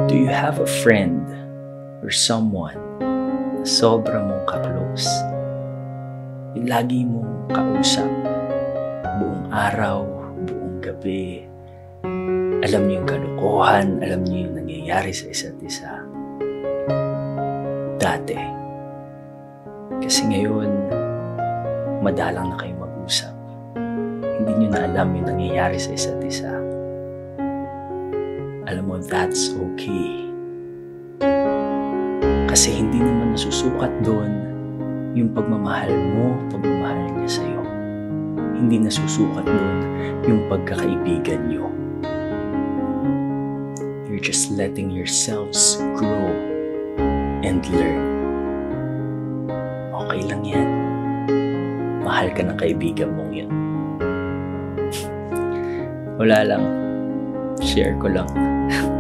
Do you have a friend or someone na sobra mong ka-close? Yung lagi mong kausap, buong araw, buong gabi. Alam niyo yung kalokohan, alam niyo yung nangyayari sa isa't isa. Dati. Kasi ngayon, madalang na kayong mag-usap. Hindi niyo na alam yung nangyayari sa isa't isa. Alam mo, that's okay. Kasi hindi naman nasusukat doon yung pagmamahal mo, pagmamahal niya sa'yo. Hindi nasusukat doon yung pagkakaibigan niyo. You're just letting yourselves grow and learn. Okay lang yan. Mahal ka ng kaibigan mong yun. Wala lang. Share ko lang.